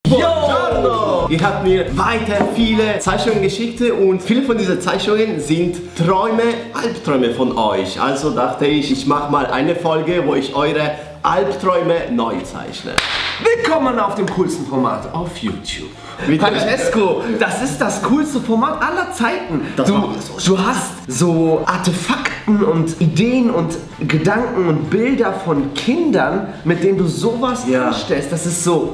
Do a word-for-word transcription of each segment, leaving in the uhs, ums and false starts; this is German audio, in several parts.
Buongiorno! Ihr habt mir weiter viele Zeichnungen geschickt und viele von diesen Zeichnungen sind Träume, Albträume von euch. Also dachte ich, ich mache mal eine Folge, wo ich eure Albträume neu zeichne. Willkommen auf dem coolsten Format auf YouTube. Francesco, das ist das coolste Format aller Zeiten. Das du, macht es so du hast so Artefakten und Ideen und Gedanken und Bilder von Kindern, mit denen du sowas Ja. vorstellst. Das ist so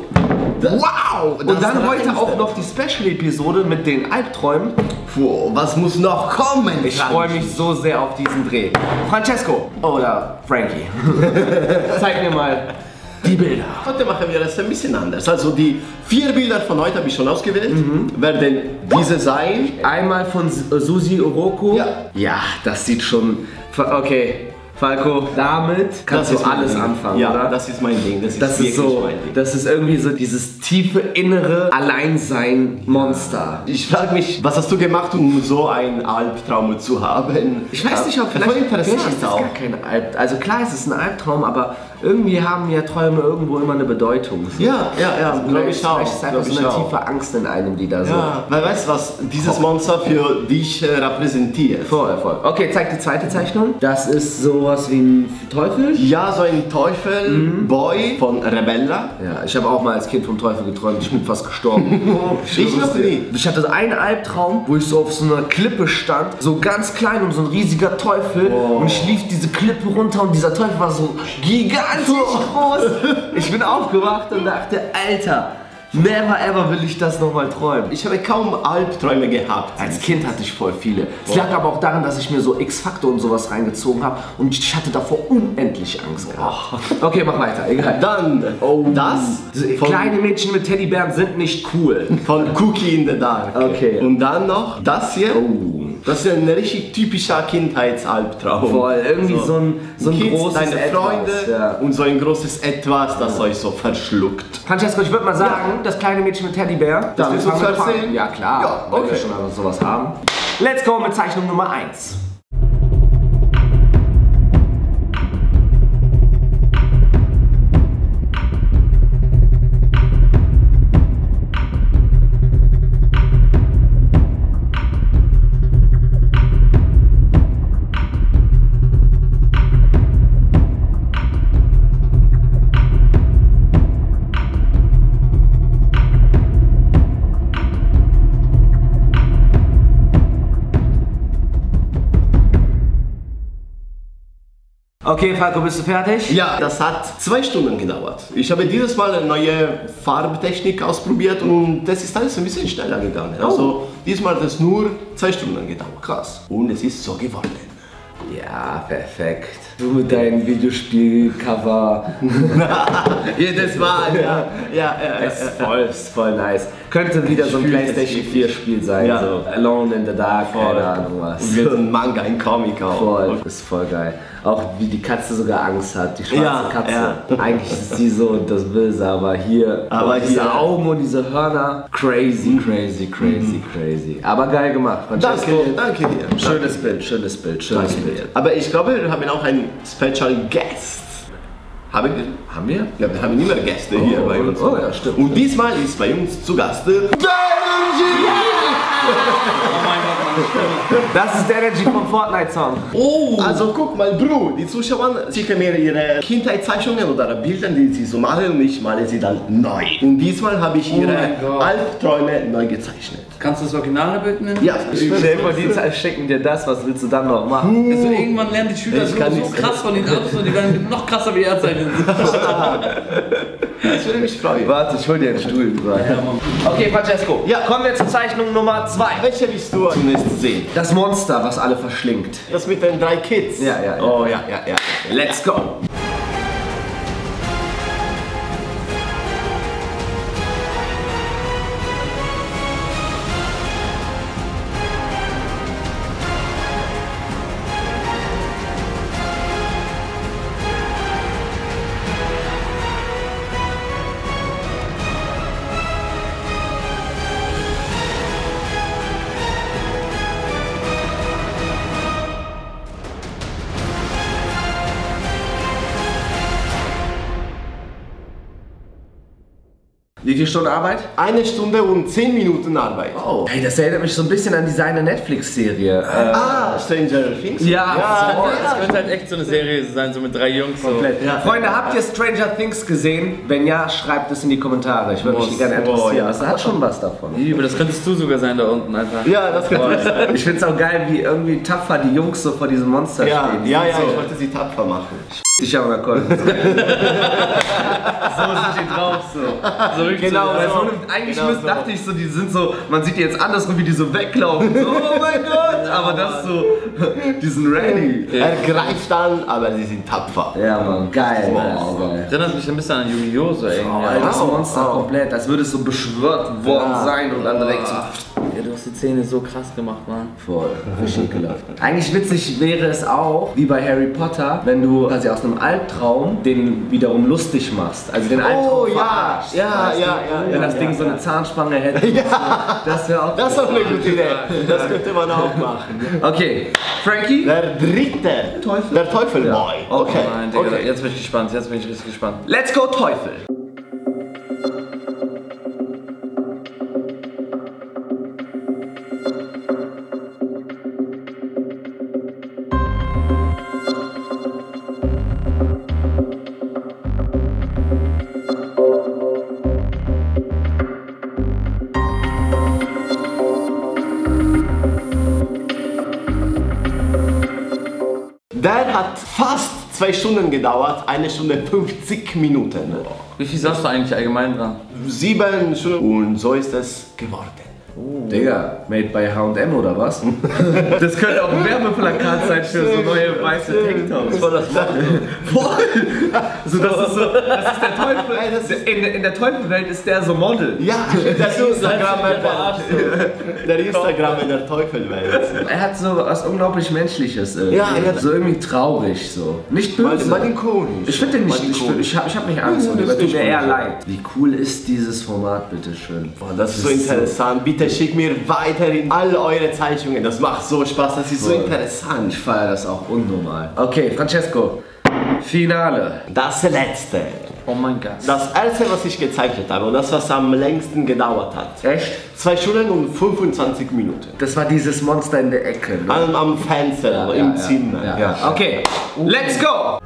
wow! Und das dann ist heute das auch noch die Special-Episode mit den Albträumen. Puh, was muss noch kommen? Ich freue mich so sehr auf diesen Dreh. Francesco oder Frankie, zeig mir mal die Bilder. Heute machen wir es ein bisschen anders. Also die vier Bilder von heute habe ich schon ausgewählt. Mhm. Werden diese sein. Einmal von Susi Oroko. Ja. Ja, das sieht schon. Okay, Falco, damit kannst Das ist du mein alles Ding. anfangen, Ja, oder? das ist mein Ding. Das ist, Das ist wirklich so, mein Ding. das ist irgendwie so dieses tiefe innere Alleinsein-Monster. Ich frage mich, was hast du gemacht, um so einen Albtraum zu haben? Ich weiß nicht, ob Voll vielleicht, interessant vielleicht ist das auch. gar kein Albtraum. Also klar, es ist ein Albtraum, aber irgendwie haben ja Träume irgendwo immer eine Bedeutung. So. Ja, ja, ja, glaube ich auch. Vielleicht ist einfach glaub so ich eine auch. tiefe Angst in einem, die da so... Ja, weil weißt du, was dieses Monster für dich äh, repräsentiert? Voll, voll. Okay, zeig die zweite Zeichnung. Das ist sowas wie ein Teufel. Ja, so ein Teufel-Boy von Rebella. Ja, ich habe auch mal als Kind vom Teufel geträumt. Ich bin fast gestorben. Ich noch nie. Ich hatte einen Albtraum, wo ich so auf so einer Klippe stand, so ganz klein und so ein riesiger Teufel. Oh. Und ich lief diese Klippe runter und dieser Teufel war so gigantisch groß. Ich bin aufgewacht und dachte, Alter, never ever will ich das nochmal träumen. Ich habe kaum Albträume gehabt. Als Kind hatte ich voll viele. Es lag aber auch daran, dass ich mir so X-Factor und sowas reingezogen habe und ich hatte davor unendlich Angst gehabt. Okay, mach weiter, egal. Dann das von, Kleine Mädchen mit Teddybären sind nicht cool. von Cookie in the Dark. Okay. Und dann noch das hier. Oh. Das ist ein richtig typischer Kindheitsalbtraum. Voll, irgendwie so, ein, so ein Kids, großes deine Etwas, Freunde ja. und so ein großes Etwas, das euch so verschluckt. Francesco, ich würde mal sagen, das kleine Mädchen mit Teddybär. Das willst du fangen wir zuerst an. sehen? Ja klar, Ja, wenn wir okay. schon mal sowas haben. Let's go mit Zeichnung Nummer eins. Okay, Falco, bist du fertig? Ja, das hat zwei Stunden gedauert. Ich habe dieses Mal eine neue Farbtechnik ausprobiert und das ist alles ein bisschen schneller gegangen. Also diesmal hat es nur zwei Stunden gedauert. Krass. Und es ist so geworden. Ja, perfekt. Du mit deinem Videospiel-Cover. Jedes Mal, ja. Ja, ja, Das ist voll, ist voll nice. Könnte wieder so ein Ich fühl das PlayStation wirklich. vier Spiel sein, Ja. so Alone in the Dark, Voll. keine Ahnung was. Und wird ein Manga, ein Comic auch. Voll, ist voll geil. Auch wie die Katze sogar Angst hat, die schwarze Ja, Katze. ja. Eigentlich ist sie so das Böse, aber hier, Aber diese hier- Augen und diese Hörner, crazy, crazy, crazy, crazy. Aber geil gemacht, Francesco. Danke, danke dir. Schönes Bild, schönes Bild, schönes Danke Bild. dir. Aber ich glaube, wir haben auch einen Special Guest. Haben wir? Haben wir? Ja, wir haben immer Gäste hier Oh, bei uns. oh, ja, stimmt. Und diesmal ist bei uns zu Gast der Das ist der Energy vom Fortnite-Song. Oh! Also guck mal, Bro, die Zuschauer schicken mir ihre Kindheitszeichnungen oder Bilder, die sie so machen und ich male sie dann neu. Und diesmal habe ich ihre mein Gott. Albträume neu gezeichnet. Kannst du das originale Bild nennen? Ja, Stell dir vor, die schicken dir das, was willst du dann noch machen? Also irgendwann lernen die Schüler Ich so, kann so nichts krass von den ab, so die werden noch krasser wie er zeichnen. das würde mich freuen. Warte, ich hol dir einen Stuhl. Okay, Francesco. Ja. Kommen wir zur Zeichnung Nummer zwei. Welche willst du zunächst sehen? Das Monster, was alle verschlingt. Das mit den drei Kids? Ja, ja, ja. Oh, ja, ja, ja. Let's go. Wie viele Stunden Arbeit? Eine Stunde und zehn Minuten Arbeit. Oh. Hey, das erinnert mich so ein bisschen an diese eine Netflix-Serie. Äh, Ah, Stranger Things? Ja, ja, so. Das könnte halt echt so eine Serie sein, so mit drei Jungs. So. komplett. Ja. Freunde, habt ihr Stranger Things gesehen? Wenn ja, schreibt es in die Kommentare. Ich würde mich Muss. gerne interessieren. Oh, ja. Das hat schon was davon. Liebe, das könntest du sogar sein da unten, Alter. Ja, das könnte ich sein. Ich finde es auch geil, wie irgendwie tapfer die Jungs so vor diesem Monster Ja, stehen. Die ja, sind ja, so, ich wollte sie tapfer machen. Ich habe mal So sind die drauf, so. So wirklich Genau, so. weil so. so einem- eigentlich Genau müsst, so. dachte ich so, die sind so, man sieht die jetzt andersrum, wie die so weglaufen. So, oh mein Gott, aber das so, die sind ready. Er greift an, aber sie sind tapfer. Ja, Mann, geil, Wow. geil, geil. Erinnert mich ein bisschen an Yu-Gi-Oh! So irgendwie. Alter, das Wow. Monster Wow. komplett, als würde es so beschwört worden Ja. sein und dann direkt so. Ja, du hast die Zähne so krass gemacht, Mann. Voll, richtig ekelhaft. Eigentlich witzig wäre es auch, wie bei Harry Potter, wenn du quasi aus einem Albtraum den wiederum lustig machst. Also den Albtraum Oh, ja. verarschst, Ja, weißt du? ja, ja, Wenn ja, das Ding ja, so eine ja. Zahnspange hätte. Ja. Das wäre auch. Das ist doch eine gute Idee. Das könnte man auch machen. Okay, Frankie? Der dritte Teufel. Der Teufelboy. Ja. Okay. Oh nein, Digga, okay. jetzt bin ich gespannt, jetzt bin ich richtig gespannt. Let's go Teufel! Der hat fast zwei Stunden gedauert, eine Stunde fünfzig Minuten. Wie viel sagst du eigentlich allgemein dran? Sieben Stunden und so ist es geworden. Digga, made by H und M oder was? Das könnte auch ein Werbeplakat sein für so neue weiße Tanktops. Voll das Mann. Voll! So, das ist so, das ist der Teufel. Ey, das ist- In, in der Teufelwelt ist der so Model. Ja, der Instagrammer, verarscht, der, der Instagrammer der Teufelwelt. Er hat so was unglaublich Menschliches. Irgendwie. Ja, ja. So irgendwie traurig so. Nicht böse. Malinkonisch. Ich finde den nicht, ich, Malinkonisch. ich habe ich hab nicht Angst vor Ja, dem, das das ist tut mir nicht eher gut. leid. Wie cool ist dieses Format, bitteschön. Boah, das ist so interessant. Bitte schickt mir weiterhin all eure Zeichnungen. Das macht so Spaß, das ist so Voll. interessant. Ich feiere das auch unnormal. Okay, Francesco. Finale. Das letzte. Oh mein Gott. Das erste, was ich gezeichnet habe und das, was am längsten gedauert hat. Echt? Zwei Stunden und fünfundzwanzig Minuten. Das war dieses Monster in der Ecke. Ne? Am, am Fenster, im ja, Zimmer. Ja, ja. Okay, let's go!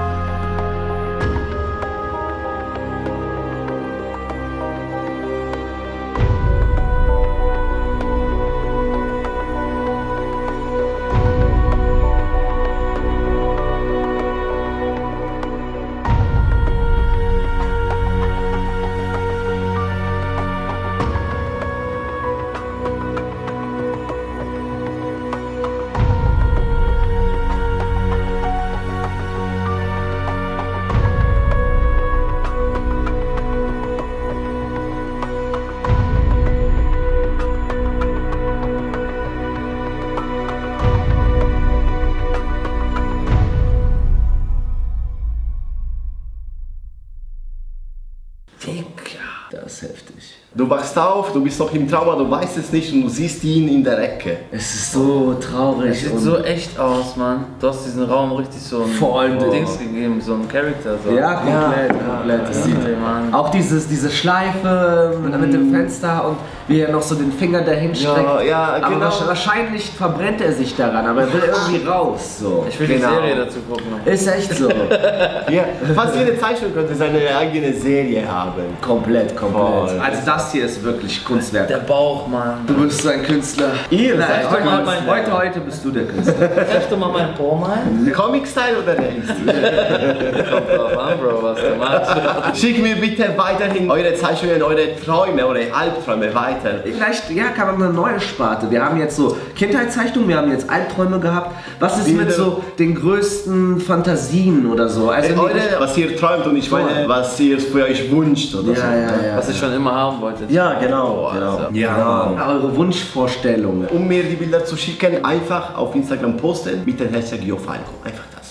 Das ist heftig. Du wachst auf, du bist noch im Trauma, du weißt es nicht und du siehst ihn in der Ecke. Es ist so traurig. Sieht und so echt aus, Mann. Du hast diesen Raum richtig so ein Voll. Dings gegeben, so ein Charakter. So. ja, komplett, Ja, komplett. Das sieht Ey, Mann. auch dieses, diese Schleife mit dem Fenster und wie er noch so den Finger dahin streckt. Ja, ja, Aber genau. wahrsch- wahrscheinlich verbrennt er sich daran, aber er will irgendwie raus. So. Ich will Genau. die Serie dazu gucken. Ist echt so. Ja, fast jede Zeichnung könnte seine eigene Serie haben. komplett, komplett. Voll. Also das hier ist wirklich Kunstwerk. Der Bauch, Mann. Du bist ein Künstler. Ihr Nein, seid heute, mal heute, mein- heute, heute bist du der Künstler. Kannst du mal meinen Po malen? Comic-Style oder Realismus? Kommt drauf an, Bro, was du machst. Schickt mir bitte weiterhin eure Zeichnungen, eure Träume, eure Albträume weiter. Vielleicht, ja, kann man eine neue Sparte. Wir haben jetzt so Kindheitszeichnungen, wir haben jetzt Albträume gehabt. Was ist mit Bilder. so den größten Fantasien oder so? Also Eure, was ihr träumt und ich meine, was ihr für euch wünscht oder so. ja, ja, ja. Was ich schon immer haben wollte. Ja, genau. Oh, genau. Alter. ja, eure Wunschvorstellungen. Um mir die Bilder zu schicken, einfach auf Instagram posten mit dem Hashtag YoFalco. Einfach das.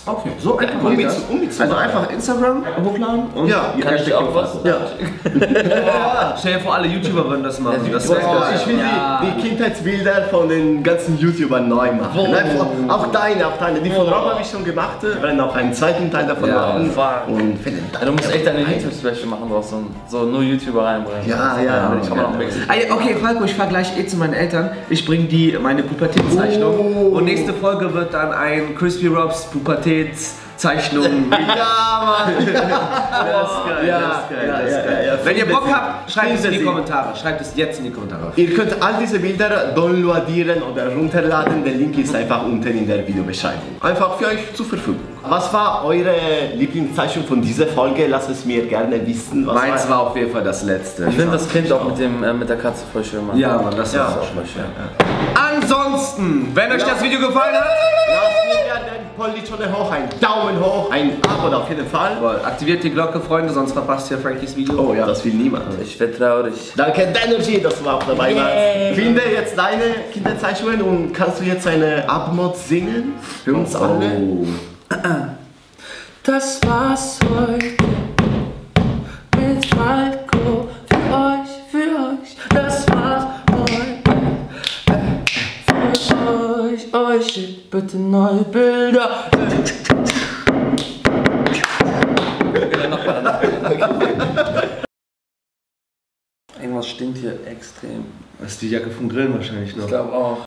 Okay, so einfach Um geht mit- das. um mit- Also einfach Instagram hochladen und Ja. Kann ich auch was? Ja. Ja. Stell dir vor, alle YouTuber würden das machen. Ja, Das YouTuber- wär Oh, geil. ich will Ja. die, die Kindheitsbilder von den ganzen YouTubern neu machen. Einfach, auch deine, auch deine. Die von Rob habe ich schon gemacht. Wir werden auch einen zweiten Teil davon Ja, machen. fuck. Und finden Ja, du musst echt deine YouTube-Special machen draus und so nur YouTuber reinbringen. Ja, ja, Kann man auch mixen. Ah, ja, okay, Falco, ich fahr gleich eh zu meinen Eltern. Ich bring die meine Pubertätszeichnung. Oh. Und nächste Folge wird dann ein Crispy Robs Pubertätszeichnung. Ja, Mann. Das ist geil, Ja, das ist geil, ja, das ist ja, geil. ja, ja. Wenn ihr Bock Finde habt, schreibt es in die sie. Kommentare. Schreibt es jetzt in die Kommentare. Ihr könnt all diese Bilder downloadieren oder runterladen. Der Link ist einfach unten in der Videobeschreibung. Einfach für euch zur Verfügung. Was war eure Lieblingszeichnung von dieser Folge? Lasst es mir gerne wissen. Was Meins war auf jeden Fall das letzte. Ich finde das Kind auch mit, dem, äh, mit der Katze voll schön, Mann. Ja, Mann, das Ja. war auch voll schön. Ansonsten, wenn euch das Video gefallen hat, Lasst mir gerne den Pollichone hoch, einen Daumen hoch, ein Abo auf jeden Fall. aktiviert die Glocke, Freunde, sonst verpasst ihr Frankies Video. Oh ja, das will niemand. Ich werd traurig. Danke, Energy, dass du auch dabei warst. Finde jetzt deine Kinderzeichnungen und kannst du jetzt eine Abmod singen? Für uns alle? Oh. Das war's heute mit Falco. Für euch, für euch. Das war's heute. Äh, Für euch, euch schickt bitte neue Bilder. Irgendwas stinkt hier extrem. Das ist die Jacke vom Grillen wahrscheinlich noch. Ich glaube auch.